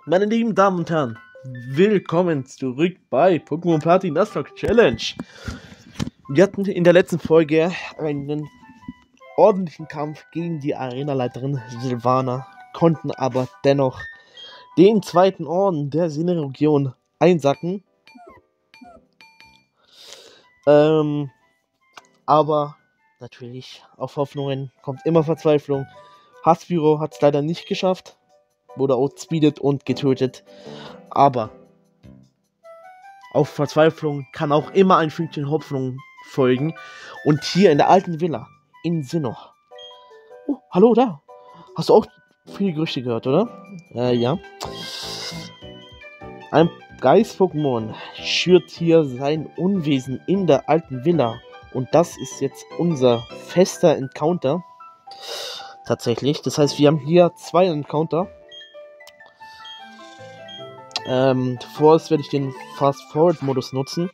Meine lieben Damen und Herren, willkommen zurück bei Pokémon Party Nuzlocke Challenge. Wir hatten in der letzten Folge einen ordentlichen Kampf gegen die Arenaleiterin Sylvana, konnten aber dennoch den zweiten Orden der Sinnoh-Region einsacken. Aber natürlich, auf Hoffnungen kommt immer Verzweiflung. Hasbüro hat es leider nicht geschafft, wurde outspeedet und getötet. Aber auf Verzweiflung kann auch immer ein Fünkchen Hoffnung folgen. Und hier in der alten Villa in Sinnoh. Oh, hallo da. Hast du auch viele Gerüchte gehört, oder? Ja. Ein Geist-Pokémon schürt hier sein Unwesen in der alten Villa. Und das ist jetzt unser fester Encounter. Tatsächlich. Das heißt, wir haben hier 2 Encounter. Vorerst werde ich den Fast-Forward-Modus nutzen.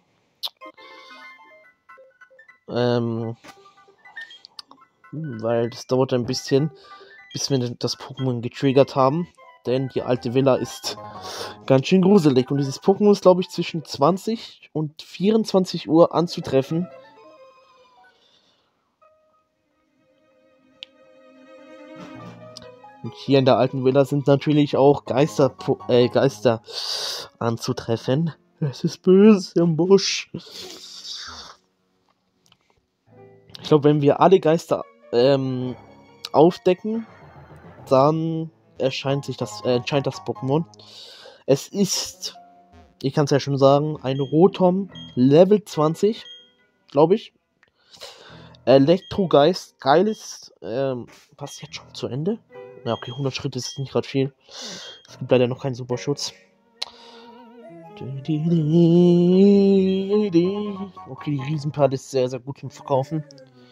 Weil das dauert ein bisschen, bis wir das Pokémon getriggert haben. Denn die alte Villa ist ganz schön gruselig. Und dieses Pokémon ist, glaube ich, zwischen 20 und 24 Uhr anzutreffen. Und hier in der alten Villa sind natürlich auch Geister anzutreffen. Es ist böse im Busch. Ich glaube, wenn wir alle Geister aufdecken, dann erscheint das Pokémon. Es ist, ich kann es ja schon sagen, ein Rotom Level 20, glaube ich. Elektrogeist, geiles, passt jetzt schon zu Ende. Ja, okay, 100 Schritte ist nicht gerade viel. Es gibt leider noch keinen Superschutz. Okay, die Riesenpart ist sehr, sehr gut zum Verkaufen.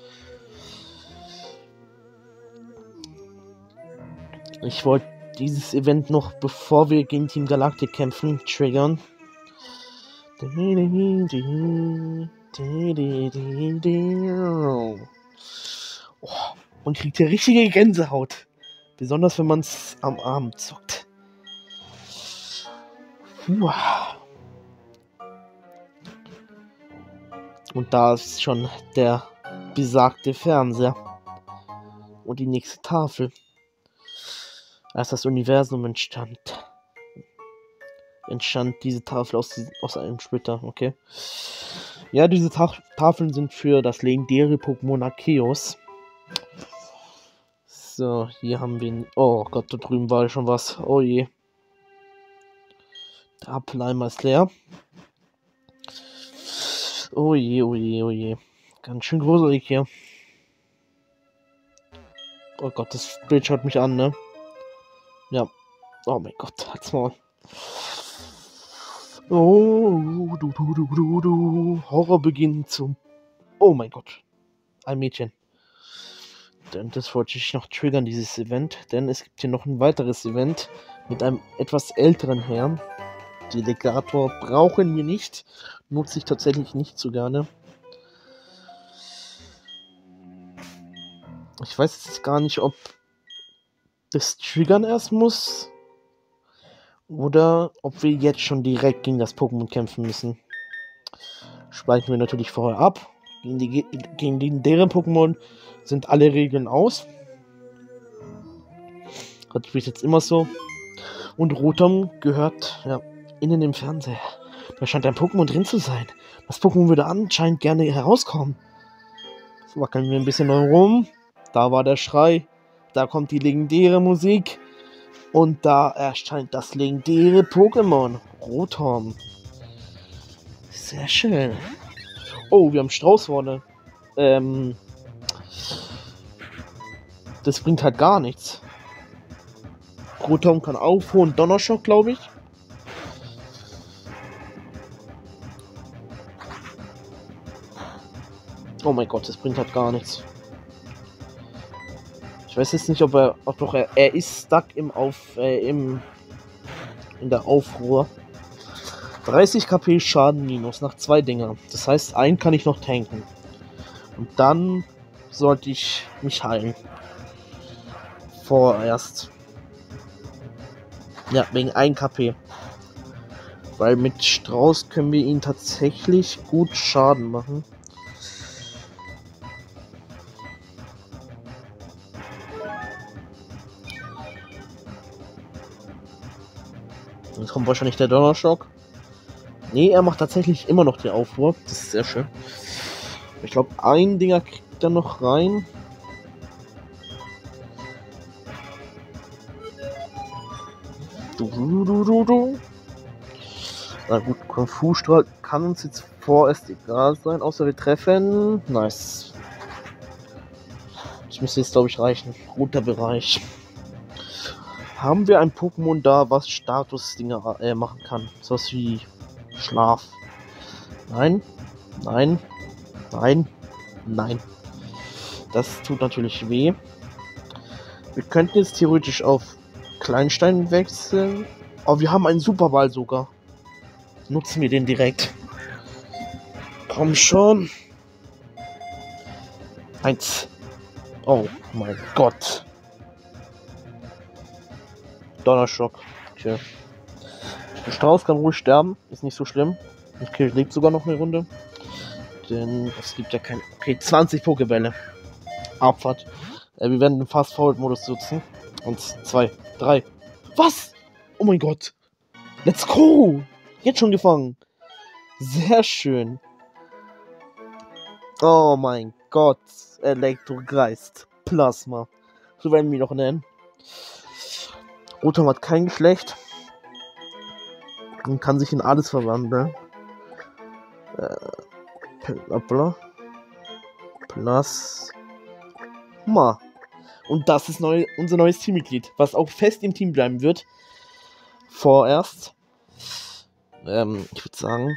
Ich wollte dieses Event noch, bevor wir gegen Team Galactic kämpfen, triggern. Oh, man kriegt hier richtige Gänsehaut. Besonders wenn man es am Abend zockt. Und da ist schon der besagte Fernseher. Und die nächste Tafel. Als das Universum entstand diese Tafel aus einem Splitter, okay. Ja, diese Tafeln sind für das legendäre Pokémon Arceus. So, hier haben wir... Oh Gott, da drüben war schon was. Oh je. Der Apfeleimer ist leer. Oh je, oh je, oh je. Ganz schön gruselig hier. Oh Gott, das Bild schaut mich an, ne? Ja. Oh mein Gott, halt's mal. Oh, du. Horror beginnt zum... Oh mein Gott. Ein Mädchen. Denn das wollte ich noch triggern, dieses Event. Denn es gibt hier noch ein weiteres Event mit einem etwas älteren Herrn. Delegator brauchen wir nicht. Nutze ich tatsächlich nicht so gerne. Ich weiß jetzt gar nicht, ob das Triggern erst muss. Oder ob wir jetzt schon direkt gegen das Pokémon kämpfen müssen. Speichern wir natürlich vorher ab. Gegen deren Pokémon sind alle Regeln aus. Das spielt jetzt immer so. Und Rotom gehört ja innen im Fernseher. Da scheint ein Pokémon drin zu sein. Das Pokémon würde anscheinend gerne herauskommen. So wackeln wir ein bisschen rum. Da war der Schrei. Da kommt die legendäre Musik. Und da erscheint das legendäre Pokémon. Rotom. Sehr schön. Oh, wir haben Strauß vorne. Das bringt halt gar nichts. Rotom kann aufholen. Donnerschock, glaube ich. Oh mein Gott, das bringt halt gar nichts. Ich weiß jetzt nicht, ob er ist stuck in der Aufruhr. 30 KP Schaden minus nach 2 Dingern. Das heißt, einen kann ich noch tanken. Und dann sollte ich mich heilen. Vorerst. Ja, wegen 1 KP. Weil mit Strauß können wir ihn tatsächlich gut Schaden machen. Jetzt kommt wahrscheinlich der Donnerschock. Nee, er macht tatsächlich immer noch den Aufruhr. Das ist sehr schön. Ich glaube, ein Dinger kriegt er noch rein. Na gut, Kung Fu Strahl kann uns jetzt vorerst egal sein, außer wir treffen. Nice. Das müsste jetzt, glaube ich, reichen. Roter Bereich. Haben wir ein Pokémon da, was Status-Dinge machen kann? So was wie Schlaf. Nein, nein, nein, nein. Das tut natürlich weh. Wir könnten jetzt theoretisch auf Kleinstein wechseln. Aber wir haben einen Superball sogar. Nutzen wir den direkt. Komm schon. 1. Oh mein Gott. Donnerschock. Okay. Der Strauß kann ruhig sterben. Ist nicht so schlimm. Okay, lebt sogar noch eine Runde. Denn es gibt ja kein... Okay, 20 Pokébälle. Abfahrt. Wir werden den Fast-Forward-Modus nutzen. Und 2, 3. Was? Oh mein Gott. Let's go. Jetzt schon gefangen. Sehr schön. Oh mein Gott. Elektrogeist. Plasma. So werden wir ihn noch nennen. Rotom hat kein Geschlecht. Und kann sich in alles verwandeln. Plasma. Und das ist unser neues Teammitglied, was auch fest im Team bleiben wird. Vorerst. Ich würde sagen,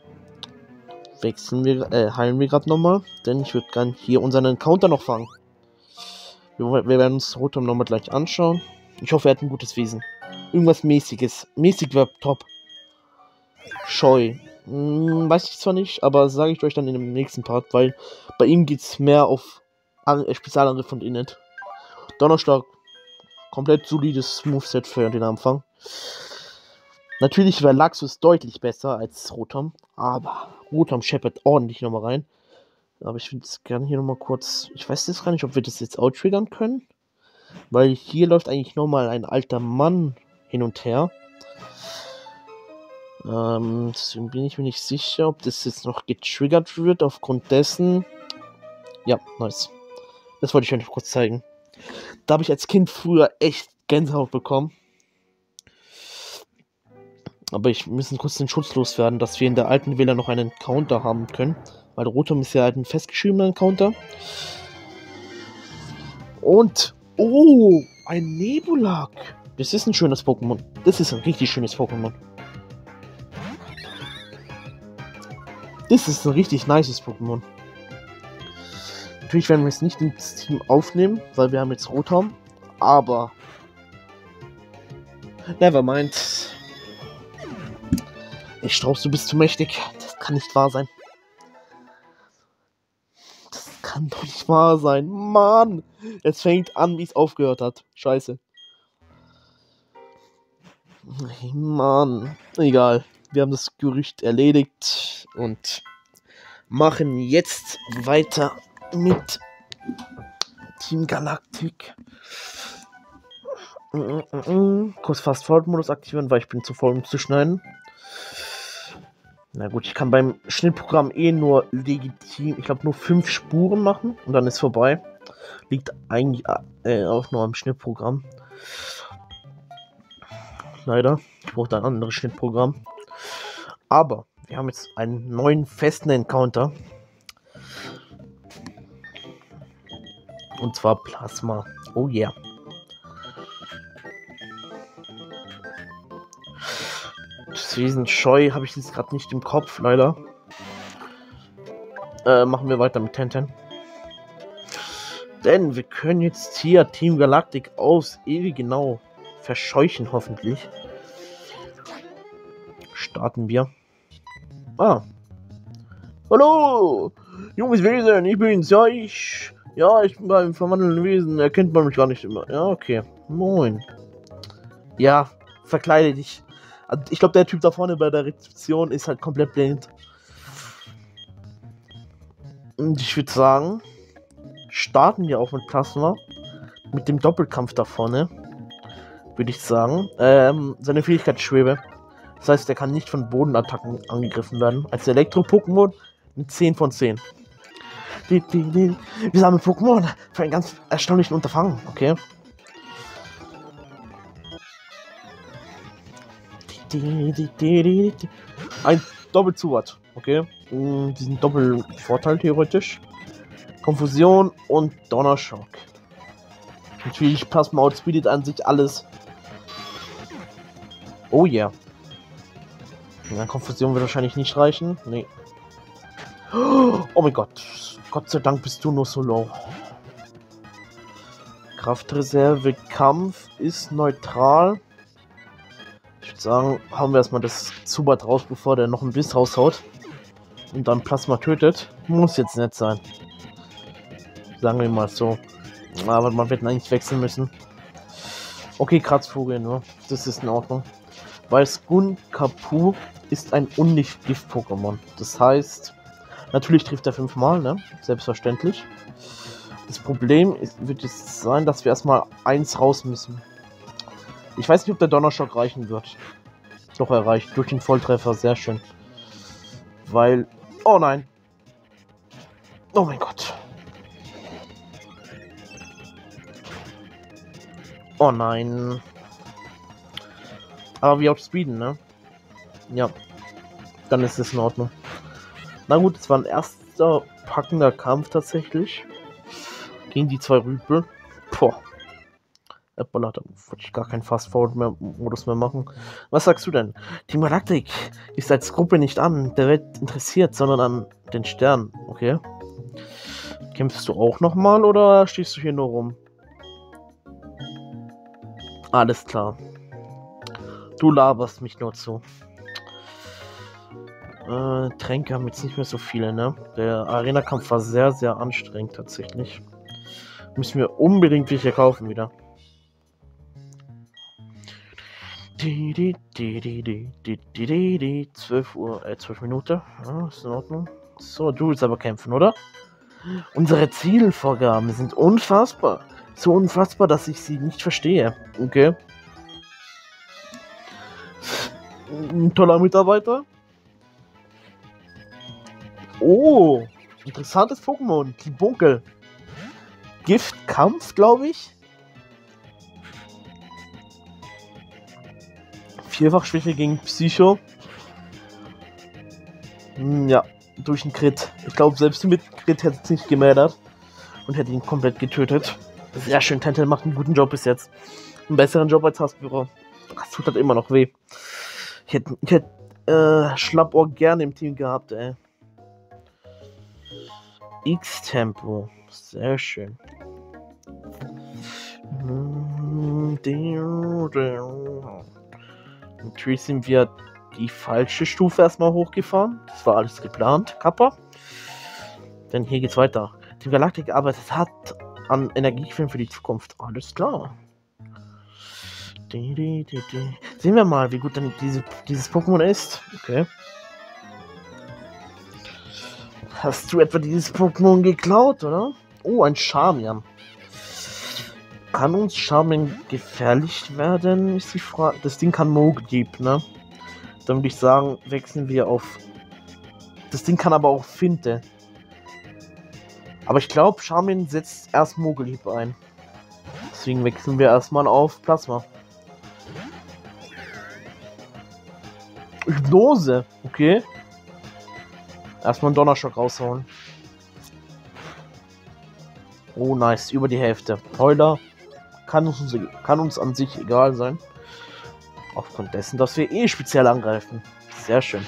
heilen wir gerade nochmal. Denn ich würde gerne hier unseren Encounter noch fangen. Wir werden uns Rotom nochmal gleich anschauen. Ich hoffe, er hat ein gutes Wesen. Irgendwas Mäßiges. Mäßig wäre top. Scheu. Weiß ich zwar nicht, aber sage ich euch dann in dem nächsten Part, weil bei ihm geht es mehr auf Spezialangriff von Init. Donnerschlag. Komplett solides Moveset für den Anfang. Natürlich wäre Laxus deutlich besser als Rotom, aber Rotom scheppert ordentlich nochmal rein. Aber ich würde es gerne hier nochmal kurz... Ich weiß jetzt gar nicht, ob wir das jetzt outtriggern können. Weil hier läuft eigentlich nochmal ein alter Mann hin und her. Deswegen bin ich mir nicht sicher, ob das jetzt noch getriggert wird aufgrund dessen. Ja, nice. Das wollte ich euch noch kurz zeigen. Da habe ich als Kind früher echt Gänsehaut bekommen. Aber ich müssen kurz den Schutz loswerden, dass wir in der alten Villa noch einen Counter haben können. Weil Rotom ist ja halt ein festgeschriebener Counter. Und... Oh, ein Nebulak. Das ist ein schönes Pokémon. Das ist ein richtig schönes Pokémon. Das ist ein richtig nices Pokémon. Natürlich werden wir es nicht ins Team aufnehmen, weil wir haben jetzt Rotom. Aber... Nevermind. Ich Strauß, du bist zu mächtig. Das kann nicht wahr sein. Das kann doch nicht wahr sein. Mann! Es fängt an, wie es aufgehört hat. Scheiße. Hey, Mann. Egal. Wir haben das Gerücht erledigt und machen jetzt weiter mit Team Galactic. Kurz Fast-Forward-Modus aktivieren, weil ich bin zu faul, um zu schneiden. Na gut, ich kann beim Schnittprogramm nur legitim, ich glaube nur 5 Spuren machen und dann ist vorbei. Liegt eigentlich auch nur am Schnittprogramm. Leider, ich brauche ein anderes Schnittprogramm. Aber wir haben jetzt einen neuen festen Encounter. Und zwar Plasma. Oh yeah. Das Wesen Scheu habe ich jetzt gerade nicht im Kopf, leider. Machen wir weiter mit Tenten. Denn wir können jetzt hier Team Galactic aufs ewig genau verscheuchen, hoffentlich. Starten wir. Ah. Hallo! Junges Wesen, ich bin's. Ja, ich bin beim verwandelnden Wesen. Erkennt man mich gar nicht immer. Ja, okay. Moin. Ja, verkleide dich. Also ich glaube, der Typ da vorne bei der Rezeption ist halt komplett blind. Und ich würde sagen, starten wir auch mit Plasma. Mit dem Doppelkampf da vorne. Würde ich sagen. Seine Fähigkeit Schwebe. Das heißt, er kann nicht von Bodenattacken angegriffen werden. Als Elektro-Pokémon eine 10 von 10. Wir sammeln Pokémon für einen ganz erstaunlichen Unterfangen, okay? Ein Doppelzuwart, okay? Diesen Doppelvorteil theoretisch. Konfusion und Donnerschock. Natürlich Plasma outspeedet an sich alles. Oh yeah. Ja, Konfusion wird wahrscheinlich nicht reichen. Nee. Oh mein Gott. Gott sei Dank bist du nur so low. Kraftreserve, Kampf ist neutral. Ich würde sagen, hauen wir erstmal das Zubat raus, bevor der noch ein Biss raushaut. Und dann Plasma tötet. Muss jetzt nicht sein. Sagen wir mal so. Aber man wird eigentlich wechseln müssen. Okay, Kratzvogel nur. Das ist in Ordnung. Weil Skunkapu ist ein Unlicht-Gift-Pokémon. Das heißt, natürlich trifft er 5-mal, ne? Selbstverständlich. Das Problem wird jetzt sein, dass wir erstmal 1 raus müssen. Ich weiß nicht, ob der Donnerschock reichen wird. Doch, er reicht. Durch den Volltreffer. Sehr schön. Weil... Oh nein. Oh mein Gott. Oh nein. Aber wir outspeeden, ne? Ja. Dann ist es in Ordnung. Na gut, es war ein erster packender Kampf tatsächlich. Gegen die 2 Rüpel. Boah. Da wollte ich gar keinen Fast-Forward-Modus mehr machen. Was sagst du denn? Team Galactic ist als Gruppe nicht an der Welt interessiert, sondern an den Sternen. Okay. Kämpfst du auch nochmal oder stehst du hier nur rum? Alles klar. Du laberst mich nur zu. Tränke haben jetzt nicht mehr so viele, ne? Der Arena-Kampf war sehr, sehr anstrengend tatsächlich. Müssen wir unbedingt welche kaufen wieder. 12 Minuten. Ja, ist in Ordnung. So, du willst aber kämpfen, oder? Unsere Zielvorgaben sind unfassbar. So unfassbar, dass ich sie nicht verstehe. Okay. Ein toller Mitarbeiter. Oh, interessantes Pokémon. Klibunkel. Giftkampf, glaube ich. Vierfachschwäche gegen Psycho. Ja, durch einen Crit. Ich glaube, selbst mit Crit hätte es nicht gemädert und hätte ihn komplett getötet. Sehr schön, Tentel macht einen guten Job bis jetzt. Einen besseren Job als Hasbüro. Das tut halt immer noch weh. Ich hätte Schlappohr gerne im Team gehabt, ey. X-Tempo. Sehr schön. Natürlich sind wir die falsche Stufe erstmal hochgefahren. Das war alles geplant, Kappa. Denn hier geht's weiter. Die Galaktik arbeitet hart an Energiequellen für die Zukunft. Alles klar. Sehen wir mal, wie gut dann dieses Pokémon ist. Okay. Hast du etwa dieses Pokémon geklaut, oder? Oh, ein Charmian. Kann uns Charmian gefährlich werden, ist die Frage. Das Ding kann Mogdieb, ne? Dann würde ich sagen, wechseln wir auf... Das Ding kann aber auch Finte. Aber ich glaube, Charmian setzt erst Mogdieb ein. Deswegen wechseln wir erstmal auf Plasma. Hypnose, okay. Erstmal einen Donnerschock raushauen. Oh, nice. Über die Hälfte. Heuler kann uns an sich egal sein. Aufgrund dessen, dass wir eh speziell angreifen. Sehr schön.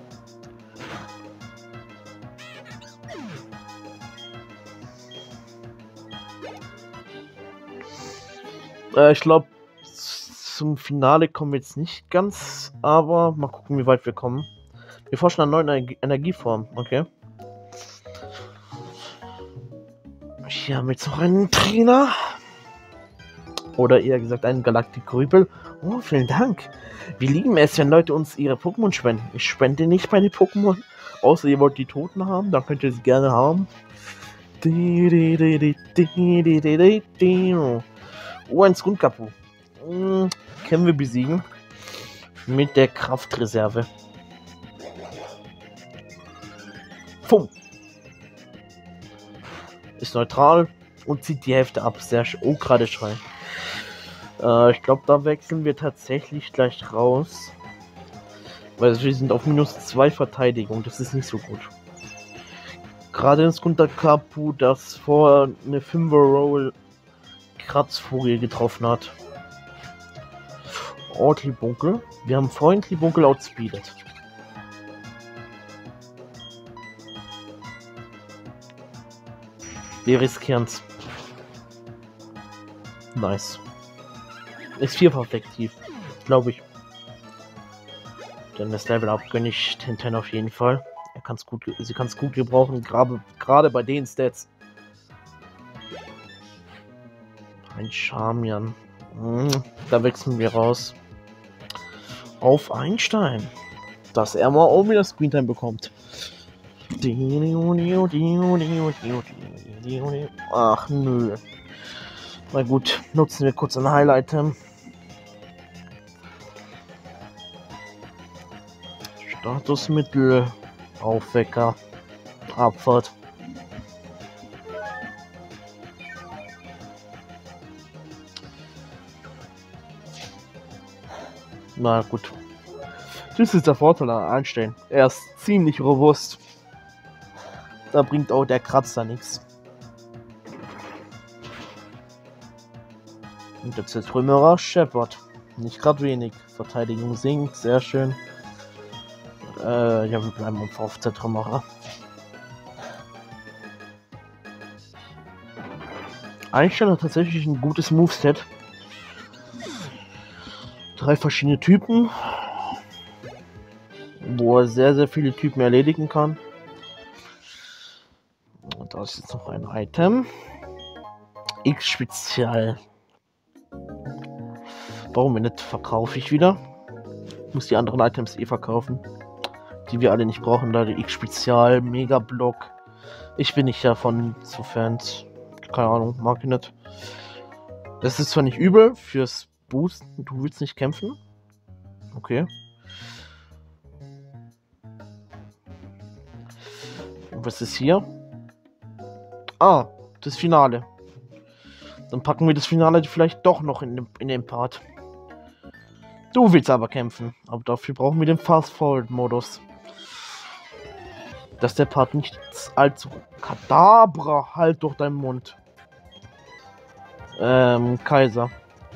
Ich glaube, zum Finale kommen wir jetzt nicht ganz, aber mal gucken, wie weit wir kommen. Wir forschen an neuen Energieformen, okay. Hier haben wir jetzt noch einen Trainer. Oder eher gesagt einen Galaktik-Rübel. Oh, vielen Dank. Wir lieben es, wenn Leute uns ihre Pokémon spenden. Ich spende nicht meine Pokémon, außer ihr wollt die Toten haben, dann könnt ihr sie gerne haben. Oh, ein Skunkapu. Können wir besiegen. Mit der Kraftreserve. Fumm. Ist neutral und zieht die Hälfte ab. Sehr schön. Oh, gerade Schrei. Ich glaube, da wechseln wir tatsächlich gleich raus. Weil wir sind auf -2 Verteidigung. Das ist nicht so gut. Gerade in Skunkapu, das vor eine 5er Roll Kratzvogel getroffen hat. Oh, Klibunkel. Wir haben vorhin Klibunkel outspeedet. Wir riskieren's. Nice. Ist vierfach effektiv, glaube ich. Denn das Level Up gönne ich Tintin auf jeden Fall. Sie kann es gut gebrauchen, gerade bei den Stats. Ein Charmian. Da wechseln wir raus. Auf Einstein. Dass er mal oben wieder Screentime bekommt. Ach nö. Na gut, nutzen wir kurz ein Highlight-Item. Statusmittel. Aufwecker. Abfahrt. Na gut. Das ist der Vorteil an Einstein. Er ist ziemlich robust. Da bringt auch der Kratzer nichts. Und der Zertrümmerer Shepard. Nicht gerade wenig. Verteidigung sinkt. Sehr schön. Ja, wir bleiben auf Zertrümmerer. Einstein hat tatsächlich ein gutes Moveset. 3 verschiedene Typen, wo er sehr, sehr viele Typen erledigen kann. Und da ist jetzt noch ein Item. X-Spezial. Warum nicht? Verkaufe ich wieder. Ich muss die anderen Items verkaufen, die wir alle nicht brauchen, da die X-Spezial, Mega-Block. Ich bin nicht davon zu Fans. Keine Ahnung, mag ich nicht. Das ist zwar nicht übel fürs Boosten. Du willst nicht kämpfen? Okay. Und was ist hier? Ah, das Finale. Dann packen wir das Finale vielleicht doch noch in den Part. Du willst aber kämpfen. Aber dafür brauchen wir den Fast-Forward-Modus. Dass der Part nicht allzu... Kadabra, halt doch deinen Mund. Kaiser.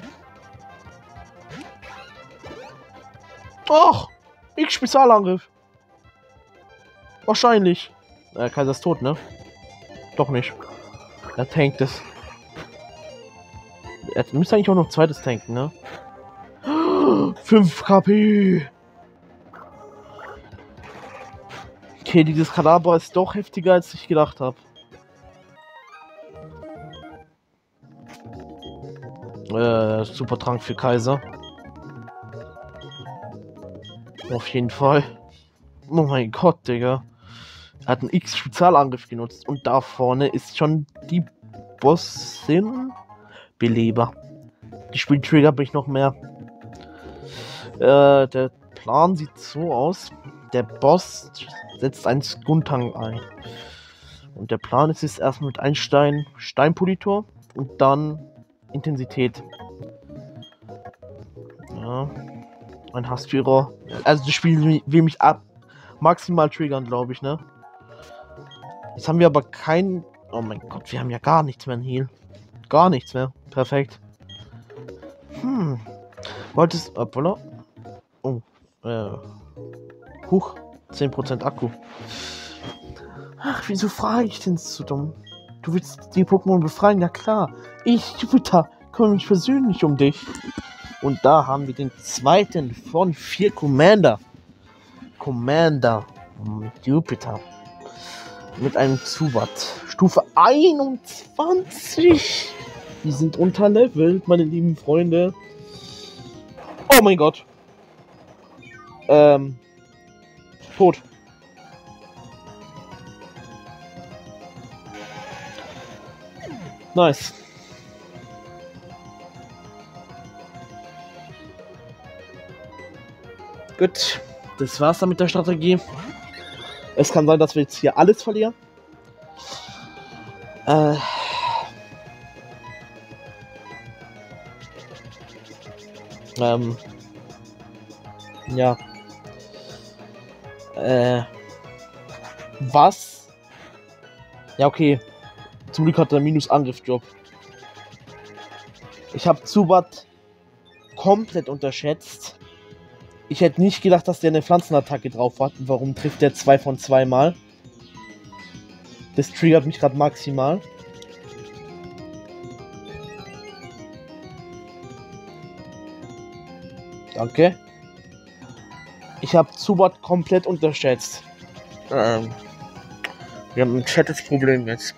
Ach, X-Spezialangriff. Wahrscheinlich. Kaiser ist tot, ne? Doch nicht. Er tankt es. Er müsste eigentlich auch noch zweites tanken, ne? 5 KP. Okay, dieses Kadabra ist doch heftiger, als ich gedacht habe. Supertrank für Kaiser. Auf jeden Fall. Oh mein Gott, Digga. Er hat einen X-Spezialangriff genutzt. Und da vorne ist schon die Bossin Beleber. Die Spieltrigger bin ich noch mehr. Der Plan sieht so aus. Der Boss setzt einen Skuntang ein. Und der Plan ist es erst mit Einstein Steinpolitor und dann Intensität. Ja. Ein Hassführer. Also das Spiel will mich maximal triggern, glaube ich, ne? Jetzt haben wir aber kein... Oh mein Gott, wir haben ja gar nichts mehr in Heal. Gar nichts mehr. Perfekt. Wolltest... Obwohl... Oh. Huch. 10% Akku. Ach, wieso frage ich denn so dumm? Du willst die Pokémon befreien? Ja klar. Ich, Jupiter, kümmere mich persönlich um dich. Und da haben wir den zweiten von 4 Commander. Jupiter. Mit einem Zubat. Stufe 21. Die sind unterlevelt, meine lieben Freunde. Oh mein Gott. Tot. Nice. Gut, das war's dann mit der Strategie. Es kann sein, dass wir jetzt hier alles verlieren. Ja. Was? Ja, okay. Zum Glück hat er Minus-Angriff-Job. Ich habe Zubat komplett unterschätzt. Ich hätte nicht gedacht, dass der eine Pflanzenattacke drauf hat. Warum trifft der 2 von 2 Mal? Das triggert mich gerade maximal. Danke. Ich habe Zubat komplett unterschätzt. Wir haben ein fettes Problem jetzt.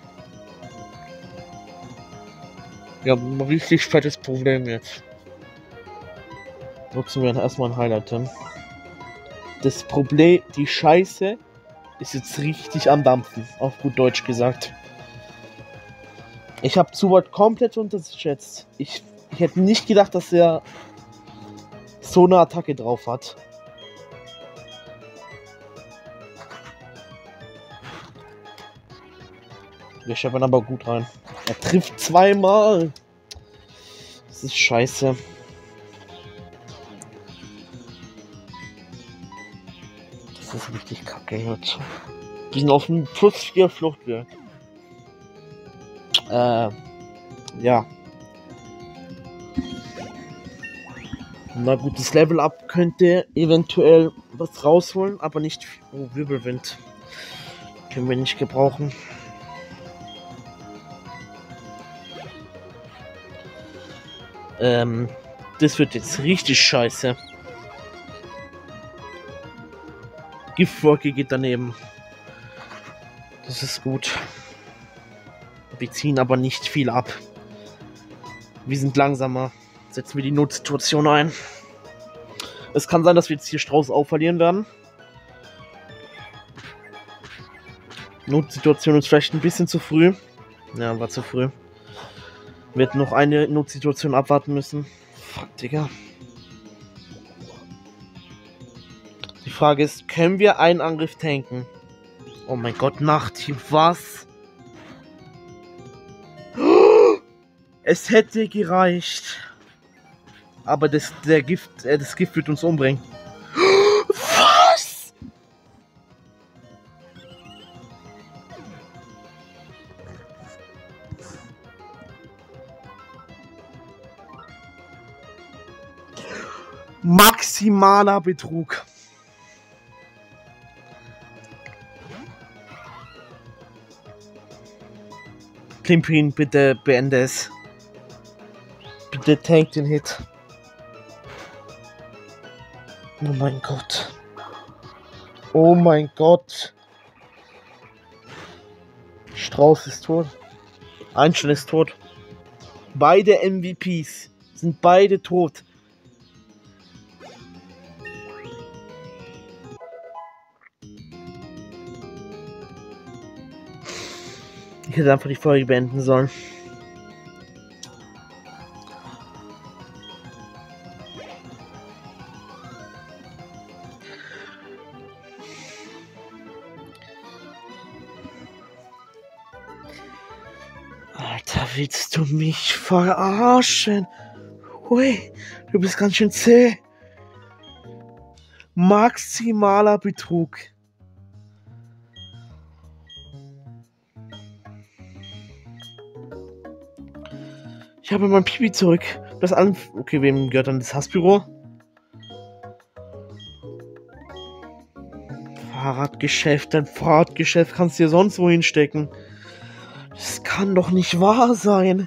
Wir haben ein richtig fettes Problem jetzt. Nutzen wir erstmal ein Highlight-Item. Das Problem, die Scheiße, ist jetzt richtig am Dampfen. Auf gut Deutsch gesagt. Ich habe Zubat komplett unterschätzt. Ich hätte nicht gedacht, dass er so eine Attacke drauf hat. Wir scheppern aber gut rein. Er trifft 2-mal. Das ist scheiße. Das ist richtig kacke jetzt. Wir sind auf dem +4 Fluchtwert. Ja. Na gut, das Level-Up könnte eventuell was rausholen, aber nicht. Oh, Wirbelwind. Können wir nicht gebrauchen. Das wird jetzt richtig scheiße. Giftwolke geht daneben. Das ist gut. Wir ziehen aber nicht viel ab. Wir sind langsamer. Setzen wir die Notsituation ein. Es kann sein, dass wir jetzt hier Strauß auch verlieren werden. Notsituation ist vielleicht ein bisschen zu früh. Ja, war zu früh. Wir hätten noch eine Notsituation abwarten müssen. Fuck, Digga. Die Frage ist, können wir einen Angriff tanken? Oh mein Gott, Nachthieb, was? Es hätte gereicht. Aber das Gift wird uns umbringen. Was? Maximaler Betrug. Klimpin, bitte beende es. Bitte tank den Hit. Oh mein Gott. Oh mein Gott. Strauß ist tot. Einstein ist tot. Beide MVPs sind beide tot. Ich hätte einfach die Folge beenden sollen. Alter, willst du mich verarschen? Hui, du bist ganz schön zäh. Maximaler Betrug. Ich habe mein Pipi zurück. Das allem. Okay, wem gehört dann das Hassbüro? Fahrradgeschäft, dein Fahrradgeschäft kannst du dir sonst wo hinstecken. Das kann doch nicht wahr sein.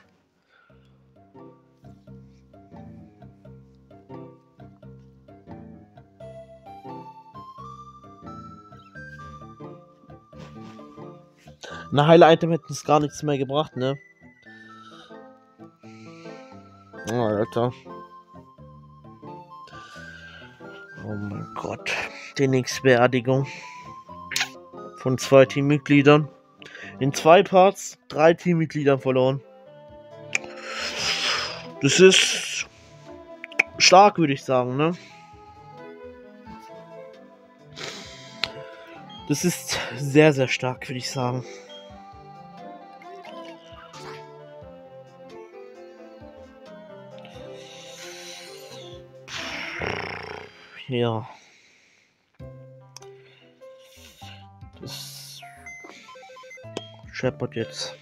Eine heile Item hätten es gar nichts mehr gebracht, ne? Oh, Alter. Oh mein Gott. Die nächste Beerdigung von 2 Teammitgliedern. In 2 Parts 3 Teammitgliedern verloren. Das ist stark, würde ich sagen, ne? Das ist sehr, sehr stark, würde ich sagen. Ja. Das scheppert jetzt.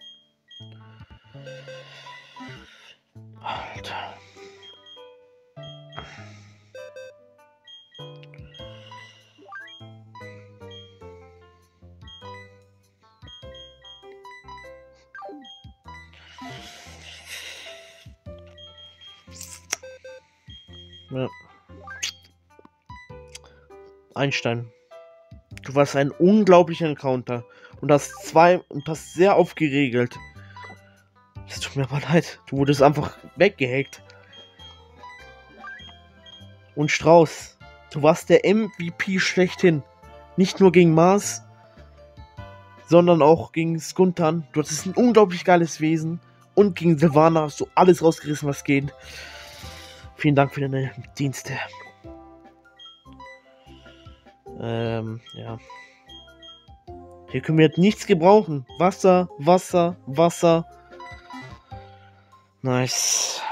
Alter. Ja. Einstein. Du warst ein unglaublicher Encounter und hast sehr aufgeregelt. Es tut mir aber leid. Du wurdest einfach weggehackt. Und Strauß, du warst der MVP schlechthin. Nicht nur gegen Mars, sondern auch gegen Skuntan. Du hattest ein unglaublich geiles Wesen. Und gegen Silvana hast du alles rausgerissen, was geht. Vielen Dank für deine Dienste. Ja. Hier können wir jetzt nichts gebrauchen. Wasser, Wasser, Wasser. Nice.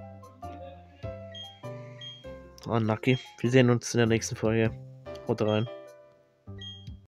Unlucky. Wir sehen uns in der nächsten Folge. Haut rein.